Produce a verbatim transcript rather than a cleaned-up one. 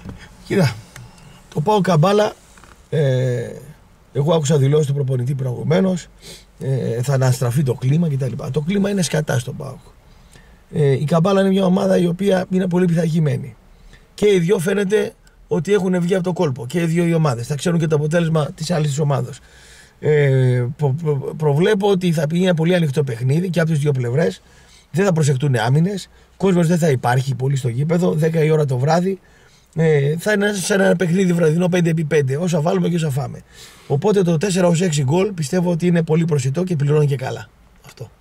Κοίτα, το ΠΑΟΚ Καμπάλα, ε, εγώ άκουσα δηλώσεις του προπονητή προηγουμένως, ε, θα αναστραφεί το κλίμα κτλ. Το κλίμα είναι σκατά στον ΠΑΟΚ. Ε, η Καμπάλα είναι μια ομάδα η οποία είναι πολύ πειθαρχημένη. Και οι δυο φαίνεται ότι έχουν βγει από το κόλπο. Και οι δύο οι ομάδες. Θα ξέρουν και το αποτέλεσμα της άλλης ομάδας. Ε, προ, προ, προβλέπω ότι θα πήγε ένα πολύ ανοιχτό παιχνίδι και από τις δύο πλευρές. Δεν θα προσεχτούν άμυνες. Κόσμος δεν θα υπάρχει πολύ στο γήπεδο. δέκα η ώρα το βράδυ. Ε, θα είναι σαν ένα παιχνίδι βραδινό πέντε επί πέντε. Όσα βάλουμε και όσα φάμε. Οπότε το τέσσερα έξι γκολ πιστεύω ότι είναι πολύ προσιτό και πληρώνει και καλά. Αυτό.